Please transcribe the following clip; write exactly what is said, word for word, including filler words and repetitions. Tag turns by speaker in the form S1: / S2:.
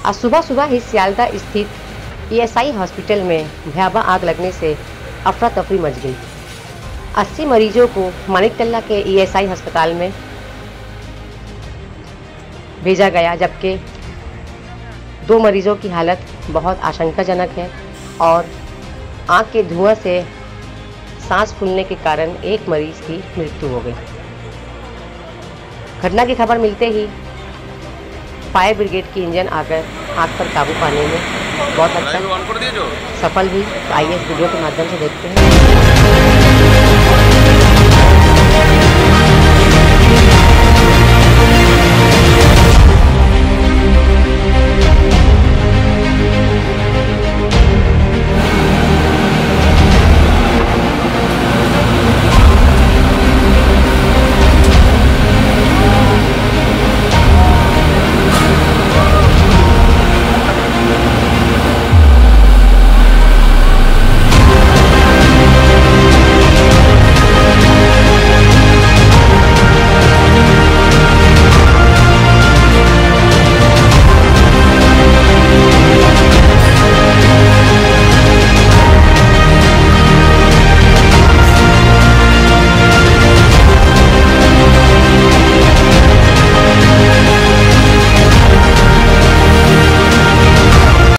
S1: आज सुबह सुबह ही सियालदह स्थित ईएसआई हॉस्पिटल में भयावह आग लगने से अफरा तफरी मच गई। अस्सी मरीजों को मानिकटल्ला के ईएसआई अस्पताल में भेजा गया, जबकि दो मरीजों की हालत बहुत आशंकाजनक है और आग के धुआं से सांस फूलने के कारण एक मरीज की मृत्यु हो गई। घटना की खबर मिलते ही फायर ब्रिगेड की इंजन आकर आग पर काबू पाने में बहुत हद तक सफल हुई। आइए इस वीडियो के माध्यम से देखते हैं।